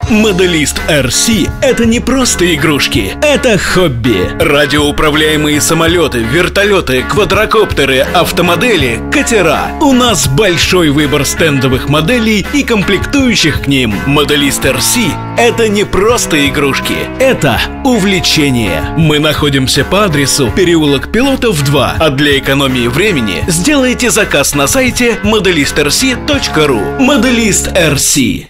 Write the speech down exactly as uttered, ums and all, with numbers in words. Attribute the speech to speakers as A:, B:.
A: Моделист эр си – это не просто игрушки, это хобби. Радиоуправляемые самолеты, вертолеты, квадрокоптеры, автомодели, катера. У нас большой выбор стендовых моделей и комплектующих к ним. Моделист эр си – это не просто игрушки, это увлечение. Мы находимся по адресу переулок Пилотов два, а для экономии времени сделайте заказ на сайте моделист эр си точка ру. Моделист эр си.